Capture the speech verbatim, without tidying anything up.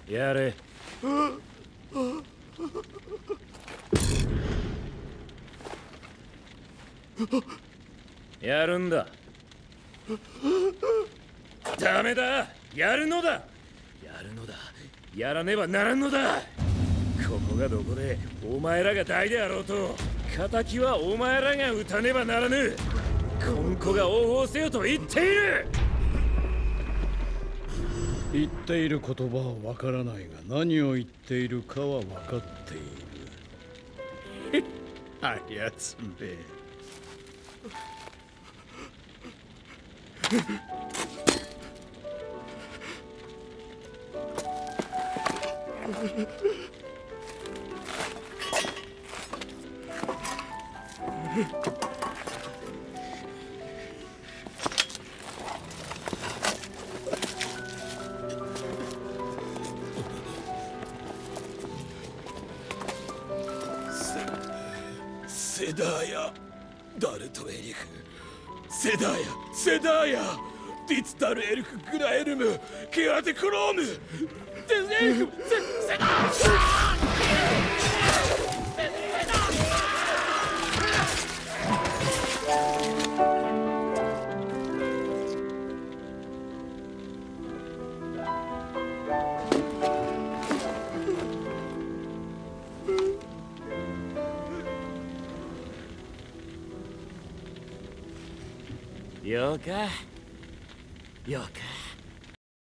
やれ。やるんだ。ダメだ。やるのだ。やるのだ。やらねばならんのだ。ここがどこでお前らが大であろうと、敵はお前らが撃たねばならぬ。今後が応報せよと言っている。 言っている言葉はわからないが、何を言っているかは分かっている。あやつめ。 セダーヤ、ダルトエリフ、セダーヤ、セダーヤ、ディツタルエルフグラエルム、ケアテクローム、デエルフ、セ、セダーよかよか。